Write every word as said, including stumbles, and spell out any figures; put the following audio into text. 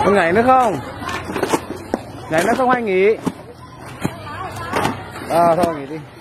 Con nhảy nữa không? Nhảy nữa không hay nghỉ? À thôi nghỉ đi.